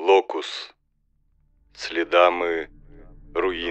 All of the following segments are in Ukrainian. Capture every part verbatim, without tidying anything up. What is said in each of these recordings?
Локус. Слідами руїн.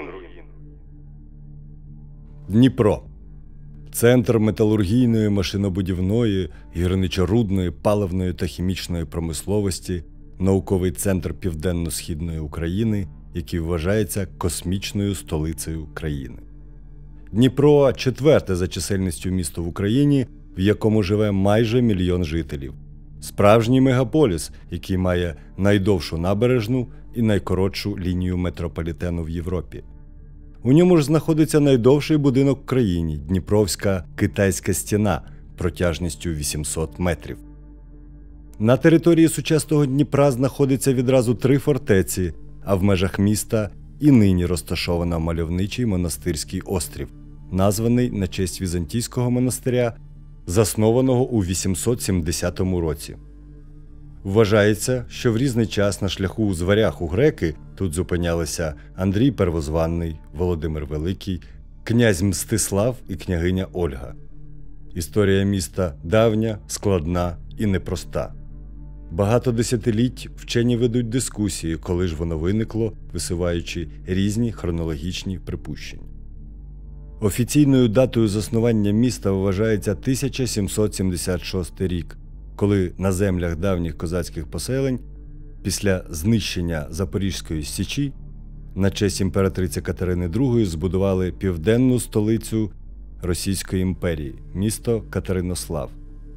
Дніпро. Центр металургійної, машинобудівної, гірничорудної, паливної та хімічної промисловості, науковий центр Південно-Східної України, який вважається космічною столицею країни. Дніпро – четверте за чисельністю місто в Україні, в якому живе майже мільйон жителів. Справжній мегаполіс, який має найдовшу набережну і найкоротшу лінію метрополітену в Європі. У ньому ж знаходиться найдовший будинок в країні – Дніпровська китайська стіна протяжністю вісімсот метрів. На території сучасного Дніпра знаходиться відразу три фортеці, а в межах міста і нині розташовано мальовничий монастирський острів, названий на честь візантійського монастиря, заснованого у вісімсот сімдесятому році. Вважається, що в різний час на шляху у зварях у греки тут зупинялися Андрій Первозванний, Володимир Великий, князь Мстислав і княгиня Ольга. Історія міста давня, складна і непроста. Багато десятиліть вчені ведуть дискусії, коли ж воно виникло, висуваючи різні хронологічні припущення. Офіційною датою заснування міста вважається тисяча сімсот сімдесят шостий рік, коли на землях давніх козацьких поселень після знищення Запорізької Січі на честь імператриці Катерини другої збудували південну столицю Російської імперії – місто Катеринослав.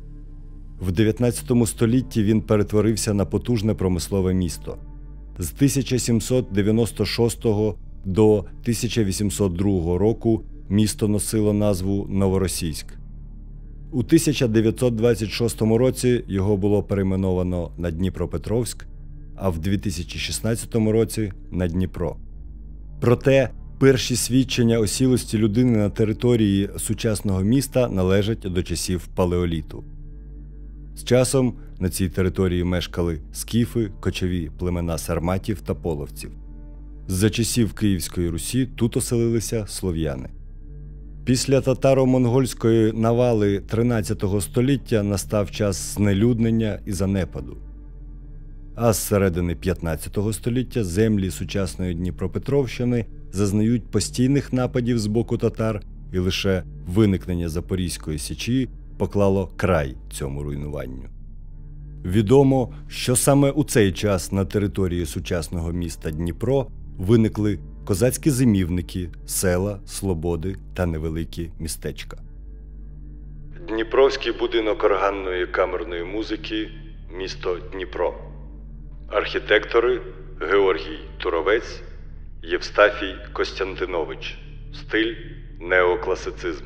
В дев'ятнадцятому столітті він перетворився на потужне промислове місто. З тисяча сімсот дев'яносто шостого до тисяча вісімсот другого року місто носило назву Новоросійськ. У тисяча дев'ятсот двадцять шостому році його було перейменовано на Дніпропетровськ, а в дві тисячі шістнадцятому році – на Дніпро. Проте перші свідчення осілості людини на території сучасного міста належать до часів палеоліту. З часом на цій території мешкали скіфи, кочові племена сарматів та половців. За часів Київської Русі тут оселилися слов'яни. Після татаро-монгольської навали тринадцятого століття настав час знелюднення і занепаду. А з середини п'ятнадцятого століття землі сучасної Дніпропетровщини зазнають постійних нападів з боку татар, і лише виникнення Запорізької Січі поклало край цьому руйнуванню. Відомо, що саме у цей час на території сучасного міста Дніпро виникли козацькі зимівники, села, слободи та невеликі містечка. Дніпровський будинок органної камерної музики, місто Дніпро. Архітектори Георгій Туровець, Євстафій Костянтинович. Стиль неокласицизм.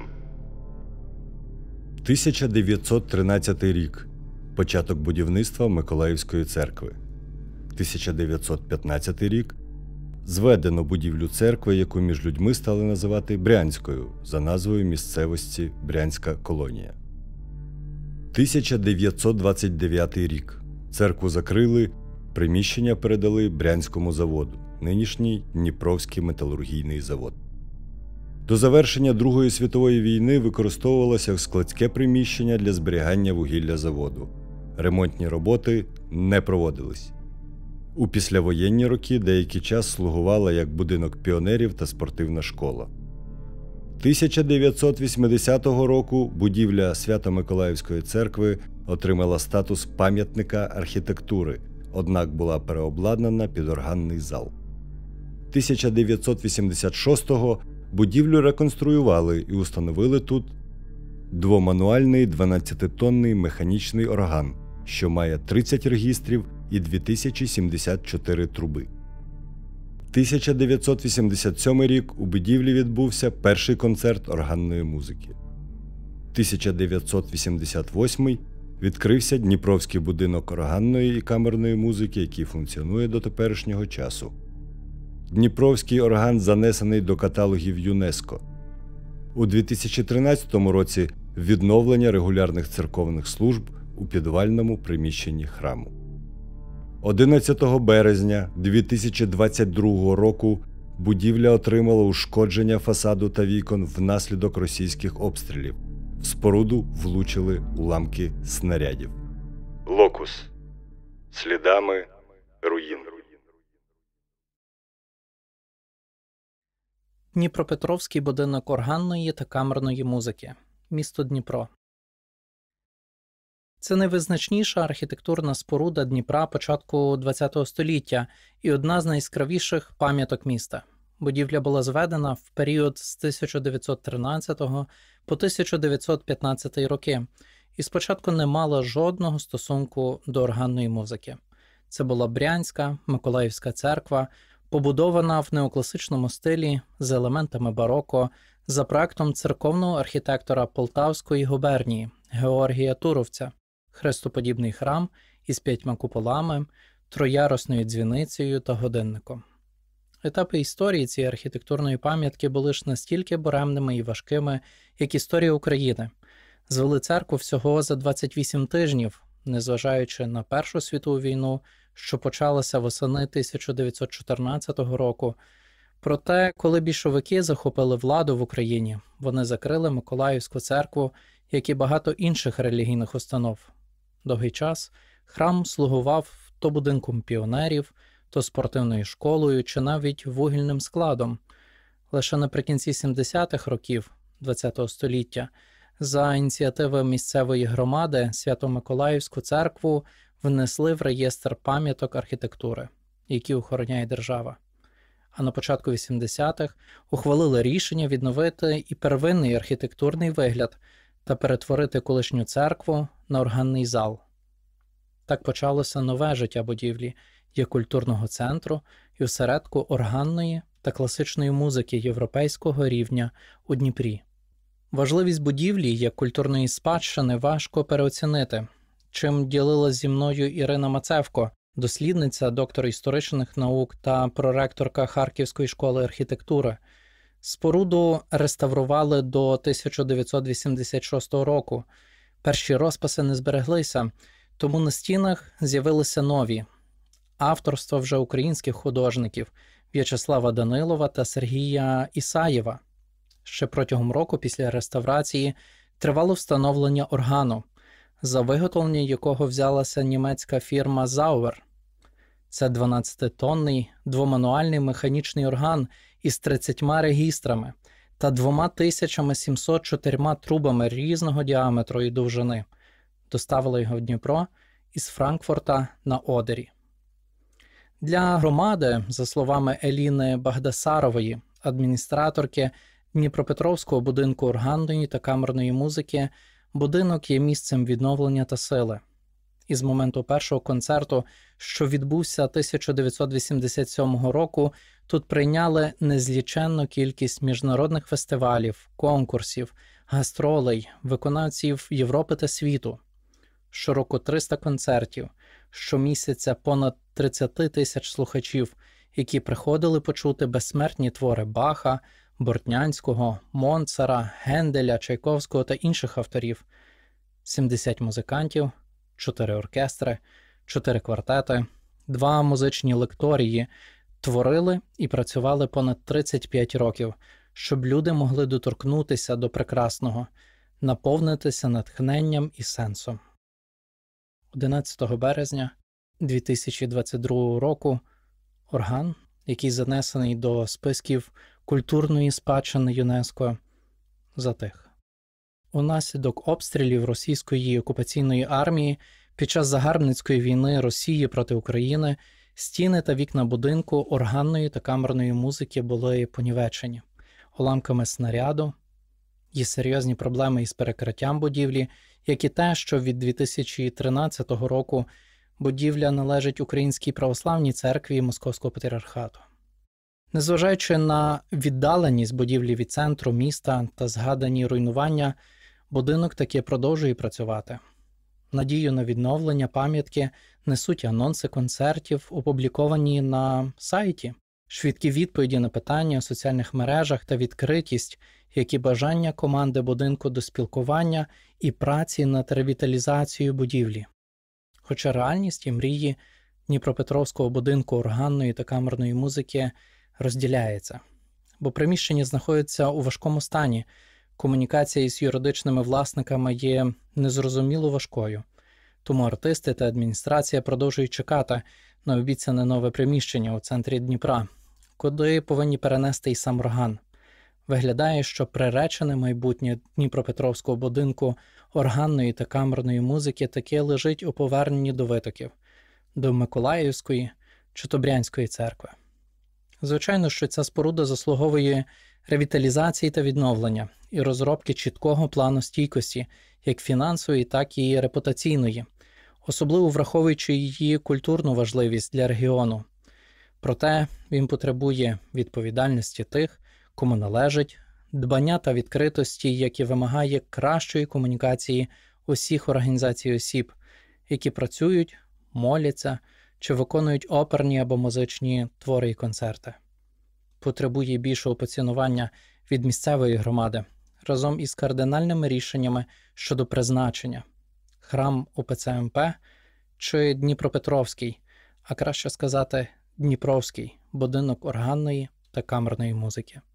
тисяча дев'ятсот тринадцятий рік. Початок будівництва Миколаївської церкви. тисяча дев'ятсот п'ятнадцятий рік. Зведено будівлю церкви, яку між людьми стали називати Брянською, за назвою місцевості Брянська колонія. тисяча дев'ятсот двадцять дев'ятий рік. Церкву закрили, приміщення передали Брянському заводу, нинішній Дніпровський металургійний завод. До завершення Другої світової війни використовувалося як складське приміщення для зберігання вугілля заводу. Ремонтні роботи не проводились. У післявоєнні роки деякий час слугувала як будинок піонерів та спортивна школа. тисяча дев'ятсот вісімдесятого року будівля Свято-Миколаївської церкви отримала статус пам'ятника архітектури, однак була переобладнана під органний зал. тисяча дев'ятсот вісімдесят шостого будівлю реконструювали і установили тут двомануальний дванадцятитонний механічний орган, що має тридцять регістрів і дві тисячі сімдесят чотири труби. тисяча дев'ятсот вісімдесят сьомий рік у будівлі відбувся перший концерт органної музики. тисяча дев'ятсот вісімдесят восьмий відкрився Дніпровський будинок органної і камерної музики, який функціонує до теперішнього часу. Дніпровський орган занесений до каталогів ЮНЕСКО. У дві тисячі тринадцятому році відновлення регулярних церковних служб у підвальному приміщенні храму. одинадцятого березня дві тисячі двадцять другого року будівля отримала ушкодження фасаду та вікон внаслідок російських обстрілів. В споруду влучили уламки снарядів. Локус. Слідами руїн. Дніпропетровський будинок органної та камерної музики. Місто Дніпро. Це найвизначніша архітектурна споруда Дніпра початку ХХ століття і одна з найяскравіших пам'яток міста. Будівля була зведена в період з тисяча дев'ятсот тринадцятого по тисяча дев'ятсот п'ятнадцятий роки і спочатку не мала жодного стосунку до органної музики. Це була Брянська, Миколаївська церква, побудована в неокласичному стилі з елементами бароко за проектом церковного архітектора Полтавської губернії Георгія Туровця, хрестоподібний храм із п'ятьма куполами, троярусною дзвіницею та годинником. Етапи історії цієї архітектурної пам'ятки були ж настільки буремними і важкими, як історія України. Звели церкву всього за двадцять вісім тижнів, незважаючи на Першу світову війну, що почалася восени тисяча дев'ятсот чотирнадцятого року. Проте, коли більшовики захопили владу в Україні, вони закрили Миколаївську церкву, як і багато інших релігійних установ. Довгий час храм слугував то будинком піонерів, то спортивною школою чи навіть вугільним складом. Лише наприкінці сімдесятих років ХХ століття за ініціативи місцевої громади Свято-Миколаївську церкву внесли в реєстр пам'яток архітектури, які охороняє держава. А на початку вісімдесятих ухвалили рішення відновити і первинний архітектурний вигляд та перетворити колишню церкву на органний зал. Так почалося нове життя будівлі як культурного центру і осередку органної та класичної музики європейського рівня у Дніпрі. Важливість будівлі як культурної спадщини важко переоцінити, чим ділилась зі мною Ірина Мацевко, дослідниця, доктор історичних наук та проректорка Харківської школи архітектури. Споруду реставрували до тисяча дев'ятсот вісімдесят шостого року. Перші розписи не збереглися, тому на стінах з'явилися нові. Авторство вже українських художників В'ячеслава Данилова та Сергія Ісаєва. Ще протягом року після реставрації тривало встановлення органу, за виготовлення якого взялася німецька фірма Zauber. Це дванадцятитонний двомануальний механічний орган із тридцятьма регістрами та двома тисячами сімсот чотирма трубами різного діаметру і довжини. Доставили його в Дніпро із Франкфурта на Одері. Для громади, за словами Еліни Багдасарової, адміністраторки Дніпропетровського будинку органної та камерної музики, будинок є місцем відновлення та сили. І з моменту першого концерту, що відбувся тисяча дев'ятсот вісімдесят сьомого року, тут прийняли незліченну кількість міжнародних фестивалів, конкурсів, гастролей, виконавців Європи та світу. Щороку триста концертів, щомісяця понад тридцять тисяч слухачів, які приходили почути безсмертні твори Баха, Бортнянського, Монцара, Генделя, Чайковського та інших авторів, сімдесят музикантів, чотири оркестри, чотири квартети, два музичні лекторії творили і працювали понад тридцять п'ять років, щоб люди могли доторкнутися до прекрасного, наповнитися натхненням і сенсом. одинадцятого березня дві тисячі двадцять другого року орган, який занесений до списків культурної спадщини ЮНЕСКО, затих. Унаслідок обстрілів російської окупаційної армії під час загарбницької війни Росії проти України стіни та вікна будинку органної та камерної музики були понівечені уламками снаряду. Є серйозні проблеми із перекриттям будівлі, як і те, що від дві тисячі тринадцятого року будівля належить Українській православній церкві Московського патріархату. Незважаючи на віддаленість будівлі від центру міста та згадані руйнування, будинок таки продовжує працювати. Надію на відновлення пам'ятки несуть анонси концертів, опубліковані на сайті, швидкі відповіді на питання у соціальних мережах та відкритість, як і бажання команди будинку до спілкування і праці над ревіталізацією будівлі. Хоча реальність і мрії Дніпропетровського будинку органної та камерної музики розділяється, бо приміщення знаходиться у важкому стані, комунікація із юридичними власниками є незрозуміло важкою, тому артисти та адміністрація продовжують чекати на обіцяне нове приміщення у центрі Дніпра, куди повинні перенести і сам орган. Виглядає, що приречене майбутнє Дніпропетровського будинку органної та камерної музики таки лежить у поверненні до витоків, до Миколаївської чи Тобрянської церкви. Звичайно, що ця споруда заслуговує ревіталізації та відновлення і розробки чіткого плану стійкості, як фінансової, так і репутаційної, особливо враховуючи її культурну важливість для регіону. Проте він потребує відповідальності тих, кому належить, дбання та відкритості, які вимагає кращої комунікації усіх організацій осіб, які працюють, моляться чи виконують оперні або музичні твори і концерти. Потребує більшого поцінування від місцевої громади, разом із кардинальними рішеннями щодо призначення – храм УПЦ МП чи Дніпропетровський, а краще сказати Дніпровський будинок органної та камерної музики.